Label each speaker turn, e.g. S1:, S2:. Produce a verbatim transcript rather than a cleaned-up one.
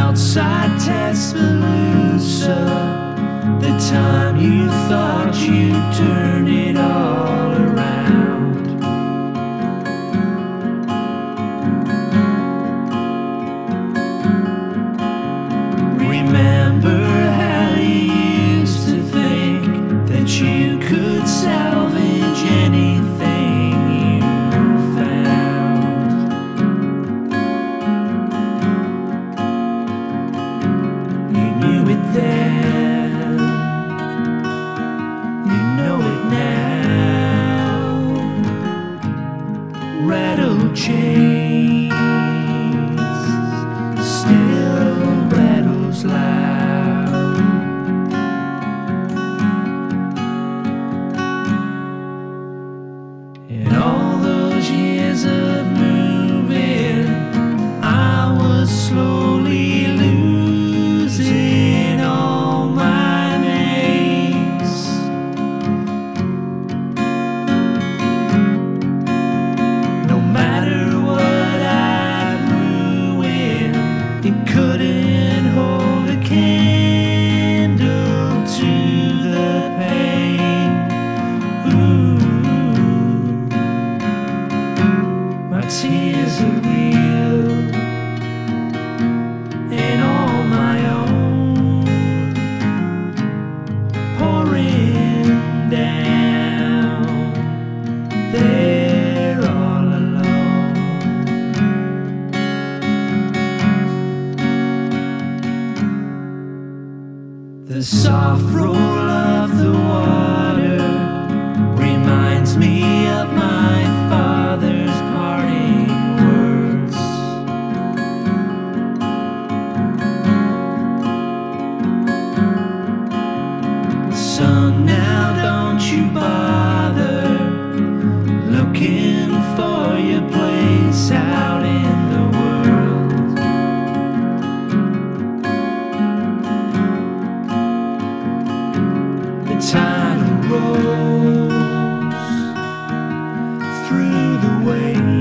S1: outside Tuscaloosa, the time you thought you turned it all around. Remember how you used to think that you could salvage anything you found. You knew it then, you know it now. Rattle chains still rattles loud. In all those years of moving, I was slowly losing all my mates. No matter what I'd ruin, it couldn't hold a candle to the pain. Ooh, my tears are real and all my own, pouring down there all alone. The soft roll of the water reminds me of my father's parting words. Son, now don't you bother looking for your place out in the world. The tidal rolls through the waves.